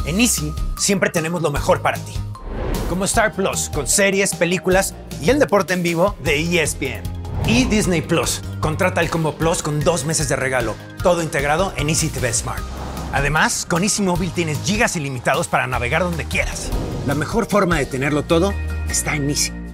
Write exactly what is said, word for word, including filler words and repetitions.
En Easy siempre tenemos lo mejor para ti. Como Star Plus, con series, películas y el deporte en vivo de E S P N. Y Disney Plus. Contrata el Combo Plus con dos meses de regalo. Todo integrado en Easy T V Smart. Además, con Easy Móvil tienes gigas ilimitados para navegar donde quieras. La mejor forma de tenerlo todo está en Easy.